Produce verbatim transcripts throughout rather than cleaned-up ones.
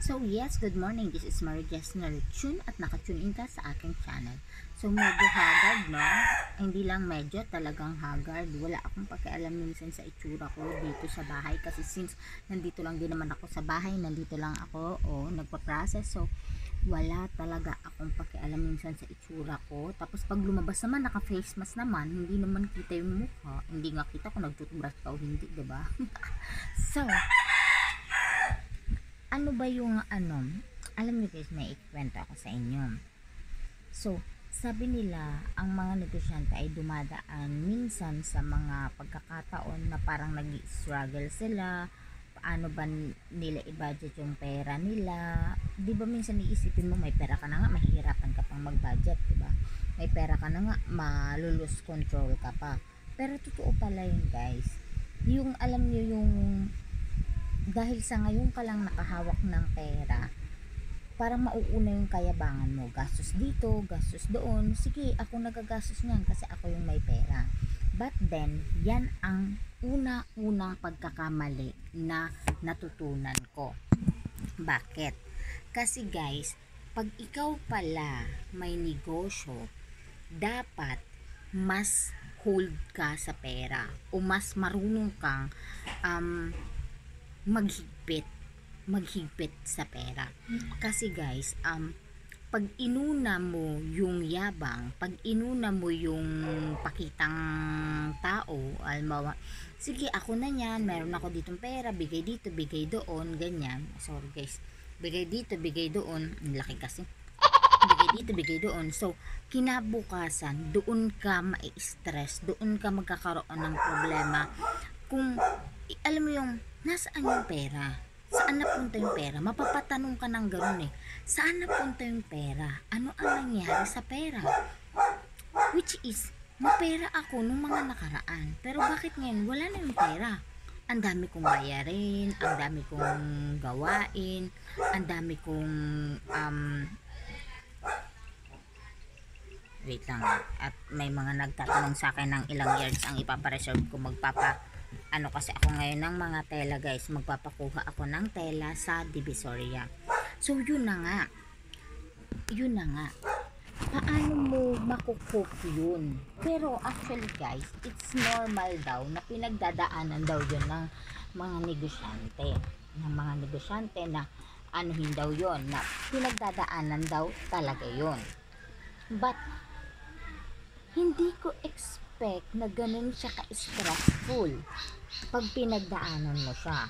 So yes, good morning. This is Mary Jesnel Tune at nakatune in ka sa aking channel. So medyo haggard, no? Hindi lang medyo, talagang haggard. Wala akong pakialam minsan sa itsura ko dito sa bahay kasi since nandito lang din naman ako sa bahay, nandito lang ako o nagpa-process. So wala talaga akong pakialam minsan sa itsura ko. Tapos pag lumabas naman, naka-face mask naman, hindi naman kita yung mukha. Hindi nga kita kung nag-toothbrush ka o hindi, diba? So, ano ba yung ano, alam niyo guys, may ikwento ako sa inyo. So, sabi nila, ang mga negosyante ay dumadaan minsan sa mga pagkakataon na parang nag-struggle sila, paano ba nila i-budget yung pera nila. Di ba minsan iisipin mo, may pera ka na nga, mahihirapan ka pang mag-budget, di ba? May pera ka na nga, malulus control ka pa. Pero totoo pala yun guys. Yung alam niyo yung dahil sa ngayon ka lang nakahawak ng pera, parang mauuna yung kayabangan mo. Gastos dito, gastos doon. Sige, ako nagagastos niyan kasi ako yung may pera. But then, yan ang una-unang pagkakamali na natutunan ko. Bakit? Kasi guys, pag ikaw pala may negosyo, dapat mas hold ka sa pera o mas marunong kang um, maghigpit maghigpit sa pera. Kasi guys, um pag inuna mo yung yabang, pag inuna mo yung pakitang tao, almawa, sige ako na yan, meron ako ditong pera, bigay dito, bigay doon, ganyan. Sorry guys, bigay dito, bigay doon, ang laki kasi, bigay dito, bigay doon. So kinabukasan, doon ka ma-stress, doon ka magkakaroon ng problema kung alam mo yung nasaan yung pera, saan napunta yung pera. Mapapatanong ka ng gano'n eh, saan napunta yung pera, ano ang nangyari sa pera, which is mapera ako nung mga nakaraan, pero bakit ngayon wala na yung pera. Ang dami kong bayarin, ang dami kong gawain, ang dami kong um, wait lang, at may mga nagtatanong sa akin ng ilang years ang ipapareserve ko. Magpapa ano kasi ako ngayon ng mga tela guys, magpapakuha ako ng tela sa Divisoria. So yun na nga, yun na nga, paano mo makukup yun? Pero actually guys, it's normal daw na pinagdadaanan daw yun ng mga negosyante, ng mga negosyante na anuhin daw yun, na pinagdadaanan daw talaga yun. But hindi ko expect na ganun siya ka-stressful pag pinagdaanan mo siya.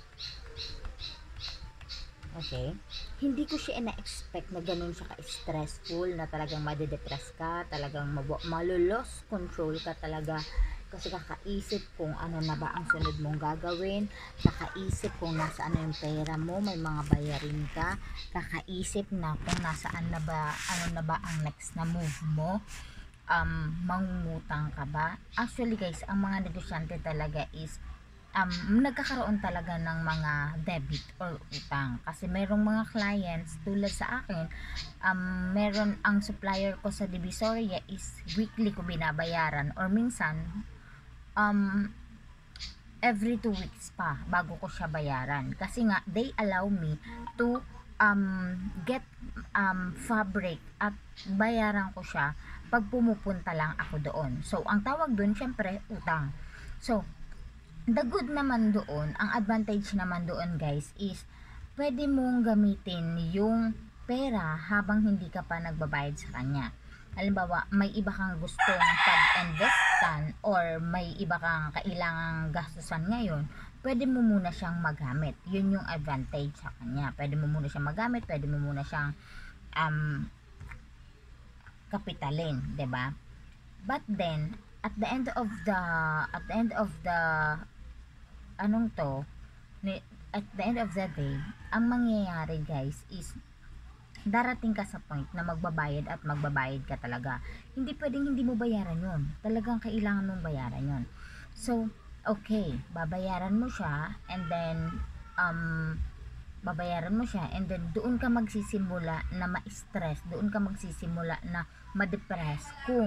Okay? Hindi ko siya na-expect na ganun siya ka-stressful, na talagang madedepress ka, talagang malulos control ka talaga, kasi kakaisip kung ano na ba ang sunod mong gagawin, kakaisip kung nasaan na yung pera mo, may mga bayarin ka, kakaisip na kung nasaan na ba, ano na ba ang next na move mo, um, mangungutang ka ba. Actually guys, ang mga negosyante talaga is um, nagkakaroon talaga ng mga debit or utang, kasi merong mga clients tulad sa akin, um, meron ang supplier ko sa Divisoria is weekly ko binabayaran, or minsan um, every two weeks pa bago ko siya bayaran, kasi nga they allow me to um, get um, fabric at bayaran ko siya pag pumupunta lang ako doon. So ang tawag doon syempre utang. So the good naman doon, ang advantage naman doon guys is pwede mong gamitin yung pera habang hindi ka pa nagbabayad sa kanya. Halimbawa, may iba kang gustong pag-investan or may iba kang kailangang gastusan ngayon, pwede mo muna siyang magamit. Yun yung advantage sa kanya. Pwede mo muna siyang magamit, pwede mo muna siyang um, kapitalin, 'di ba? But then at the end of the at the end of the anong to at the end of the day, ang mangyayari guys is darating ka sa point na magbabayad at magbabayad ka talaga. Hindi pwedeng hindi mo bayaran yun, talagang kailangan mong bayaran yun. So okay, babayaran mo siya, and then um babayaran mo siya, and then doon ka magsisimula na ma-stress, doon ka magsisimula na ma-depress kung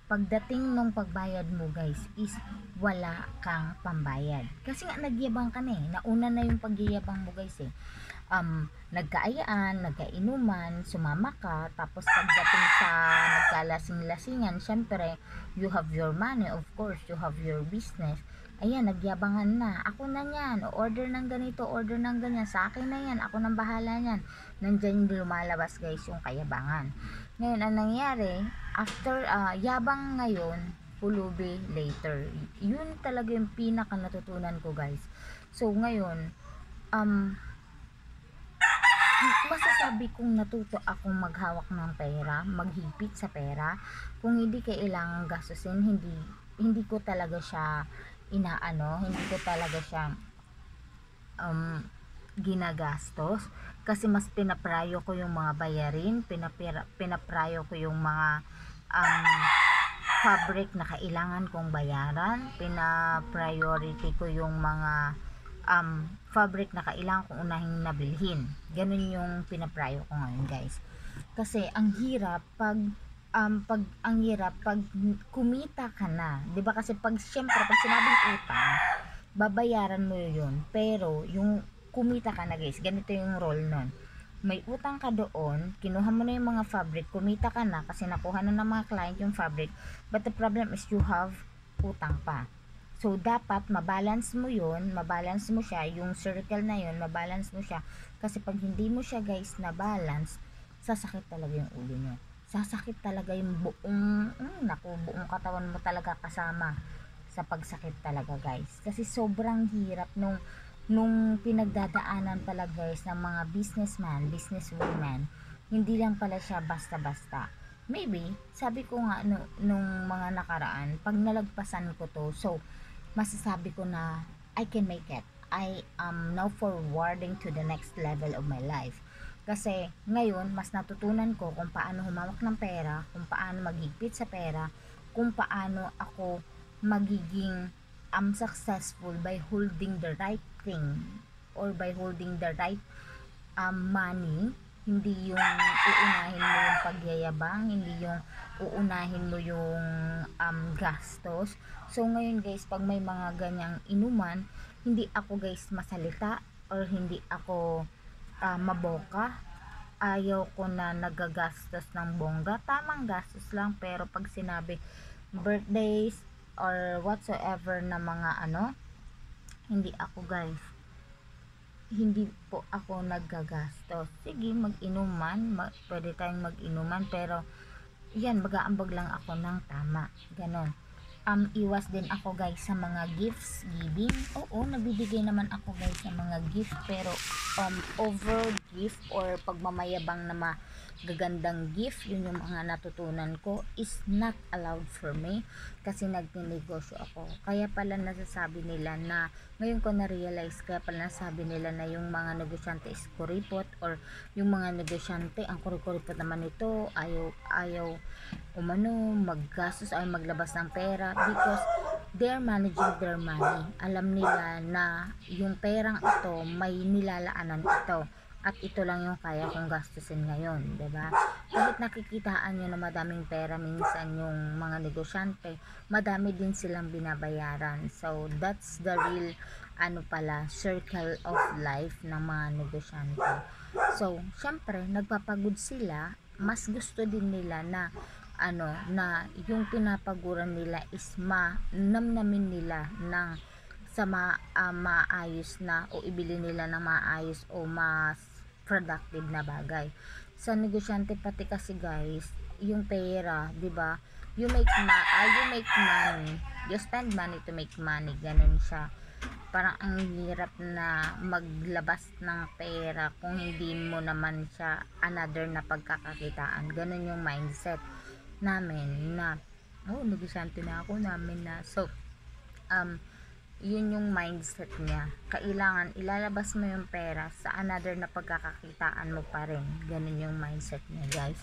pagdating nung pagbayad mo guys is wala kang pambayad. Kasi nga nagyabang ka na eh. Nauna na yung pagyayabang mo guys eh. Um, nagkaayaan, nagkainuman, sumama ka, tapos pagdating sa nagkalasing-lasingan, syempre, you have your money, of course, you have your business. Ayan, nagyabangan na. Ako na yan. Order ng ganito, order ng ganyan. Sa akin na yan. Ako nang bahala yan. Nandyan yung lumalabas guys, yung kayabangan. Ngayon, ang nangyari, after uh, yabang ngayon, pulubi later. Yun talaga yung pinaka natutunan ko guys. So, ngayon, um, masasabi kong natuto akong maghawak ng pera, maghigpit sa pera. Kung hindi kailangang gastusin, hindi, hindi ko talaga siya inaano, hindi ko talaga siya um, ginagastos kasi mas pinaprayo ko yung mga bayarin, pinapira, pinaprayo ko yung mga um, fabric na kailangan kong bayaran, pina-priority ko yung mga um, fabric na kailangan kong unahing nabilhin. Ganun yung pinaprayo ko ngayon guys. Kasi ang hirap pag um, pag ang hirap pag kumita ka na, 'di ba? Kasi pag syempre pag sinabing utang, babayaran mo 'yun. Pero yung kumita ka na guys, ganito yung role nun. May utang ka doon, kinuha mo na yung mga fabric, kumita ka na kasi nakuha na ng mga client yung fabric, but the problem is you have utang pa. So dapat mabalance mo 'yun, mabalance mo siya, yung circle na 'yun, mabalance mo siya kasi pag hindi mo siya guys na balance, sasakit talaga yung ulo nyo. Sasakit talaga yung buong, mm, naku, buong katawan mo talaga kasama sa pagsakit talaga guys. Kasi sobrang hirap nung, nung pinagdadaanan pala guys ng mga businessman, businesswoman. Hindi lang pala siya basta-basta. Maybe, sabi ko nga no, nung mga nakaraan, pag nalagpasan ko to, so, masasabi ko na I can make it. I am now forwarding to the next level of my life. Kasi ngayon, mas natutunan ko kung paano humawak ng pera, kung paano maghigpit sa pera, kung paano ako magiging um, successful by holding the right thing or by holding the right um, money. Hindi yung uunahin mo yung pagyayabang, hindi yung uunahin mo yung um, gastos. So ngayon guys, pag may mga ganyang inuman, hindi ako guys masalita or hindi ako uh, maboka. Ayaw ko na nagagastos ng bongga, tamang gastos lang. Pero pag sinabi birthdays or whatsoever na mga ano, hindi ako guys, hindi po ako naggagastos. Sige, mag-inuman, mag, pwede tayong mag-inuman, pero yan, mag-aambag lang ako ng tama, ganon. Um, iwas din ako guys sa mga gifts giving. Oo, nabibigay naman ako guys sa mga gift, pero um, over gift or pagmamayabang na magagandang gift, yun yung mga natutunan ko is not allowed for me kasi nagtinegosyo ako. Kaya pala nasasabi nila na, ngayon ko na-realize, kaya pala nasabi nila na yung mga negosyante is kuripot, or yung mga negosyante, ang kurikuripot naman ito, ayaw, ayaw umano, maggastos ay maglabas ng pera because they're managing their money. Alam nila na yung perang ito may nilalaanan ito at ito lang yung kaya kong gastusin ngayon, diba? Kahit nakikitaan nyo na madaming pera minsan yung mga negosyante, madami din silang binabayaran. So that's the real ano pala, circle of life ng mga negosyante. So syempre nagpapagod sila, mas gusto din nila na ano, na yung pinapaguran nila is ma-namnamin nila ng sa ma, uh, maayos na o ibili nila ng maayos o mas productive na bagay. Sa negosyante pati kasi guys, yung pera, 'di ba? You make ma uh, you make money. You spend money to make money. Ganun siya. Parang ang hirap na maglabas ng pera kung hindi mo naman siya another na pagkakakitaan. Ganun yung mindset namin na, oh, negosyante na ako namin na. So, um, yun yung mindset niya. Kailangan ilalabas mo yung pera sa another na pagkakakitaan mo pa rin. Ganun yung mindset niya, guys.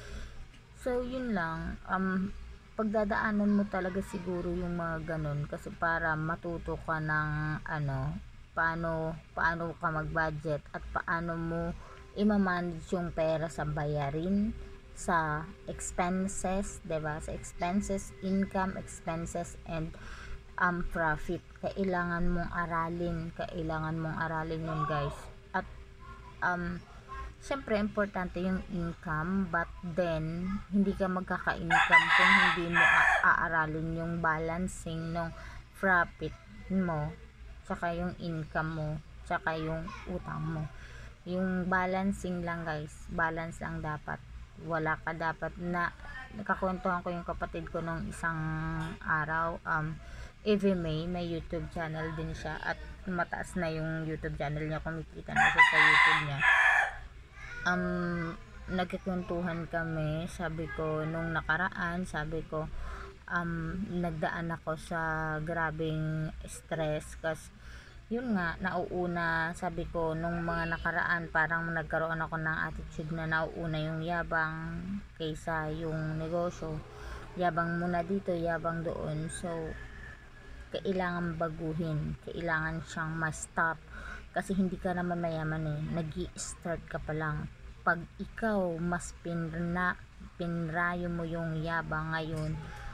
So, yun lang. Um, pagdadaanan mo talaga siguro yung mga ganun kasi para matuto ka ng ano, paano, paano ka mag-budget at paano mo i-manage yung pera sa bayarin, sa expenses, 'di ba? Sa expenses, income, expenses, and um, profit. Kailangan mong aralin, kailangan mong aralin yun, guys. At um, syempre importante yung income, but then hindi ka magkaka-income kung hindi mo aaralin yung balancing ng profit mo, tsaka yung income mo, tsaka yung utang mo. Yung balancing lang, guys, balance lang dapat. Wala ka dapat na nakakwentuhan ko yung kapatid ko nung isang araw, um Evie May, may YouTube channel din siya at mataas na yung YouTube channel niya, kumikita na siya sa YouTube niya. Um, nagkikwentuhan kami, sabi ko nung nakaraan, sabi ko um, nagdaan ako sa grabing stress kasi yun nga, nauuna, sabi ko nung mga nakaraan parang nagkaroon ako ng attitude na nauuna yung yabang kaysa yung negosyo. Yabang muna dito, yabang doon. So kailangan baguhin, kailangan siyang ma-stop kasi hindi ka naman mayaman eh, nag-i-start ka pa lang. Pag ikaw mas pinra, pinrayo mo yung yabang ngayon,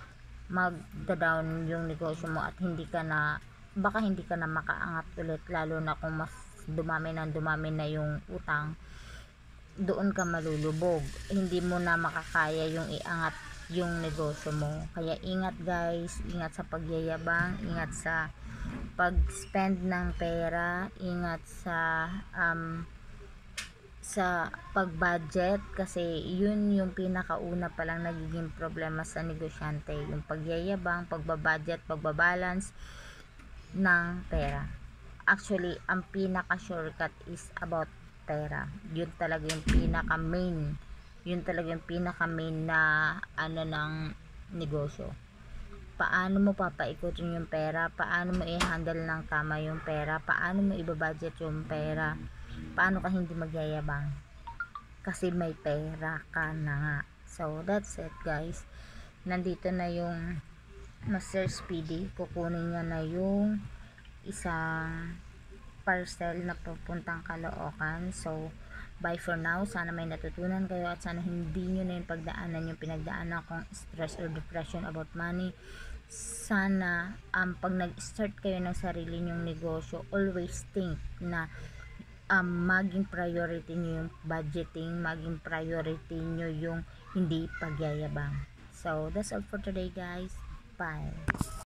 magda-down yung negosyo mo at hindi ka na, baka hindi ka na makaangat ulit, lalo na kung mas dumami na dumami na yung utang, doon ka malulubog, hindi mo na makakaya yung iangat yung negosyo mo. Kaya ingat, guys, ingat sa pagyayabang, ingat sa pag-spend ng pera, ingat sa um, sa pag-budget, kasi yun yung pinakauna pa lang nagiging problema sa negosyante, yung pagyayabang, pagbabudget, pagbabalance ng pera. Actually, ang pinaka shortcut is about pera. Yun talaga yung pinaka main, yun talaga yung pinaka main na ano ng negosyo. Paano mo papaikutin yung pera, paano mo i-handle ng tama yung pera, paano mo i-budget yung pera, paano ka hindi magyayabang kasi may pera ka na nga. So that's it, guys. Nandito na yung Master Speedy, kukunin niya na yung isang parcel na papuntang Caloocan. So bye for now, sana may natutunan kayo at sana hindi nyo na yung pagdaanan yung pinagdaanan kong stress or depression about money. Sana um, pag nag-start kayo ng sarili nyong negosyo, always think na um, maging priority nyo yung budgeting, maging priority nyo yung hindi pagyayabang. So that's all for today, guys. Bye.